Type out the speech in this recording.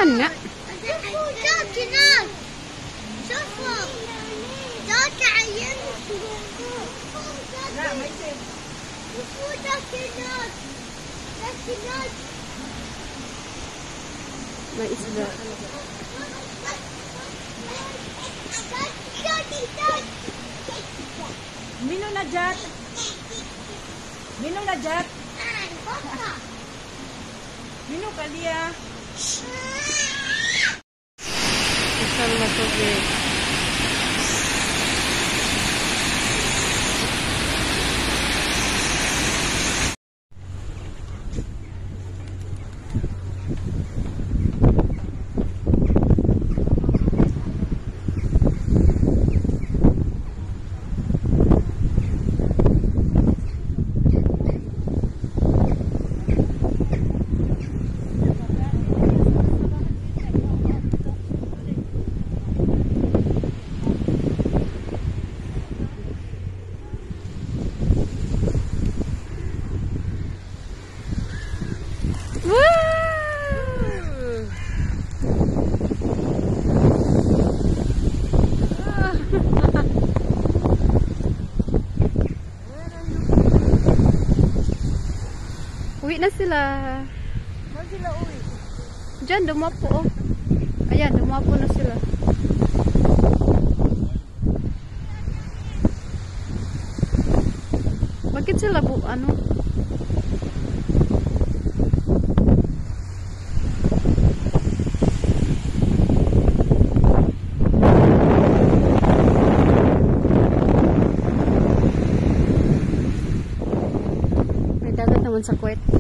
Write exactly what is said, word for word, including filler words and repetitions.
Yan nga. May isda. Mino na jat. Mino na jat. Mino kalia. Isang matubig. Uwi na sila. Saan sila uwi? Diyan, dumapo oh. Ayan, dumapo na sila. Bakit sila bu ano? May dagat naman sa Kuwait.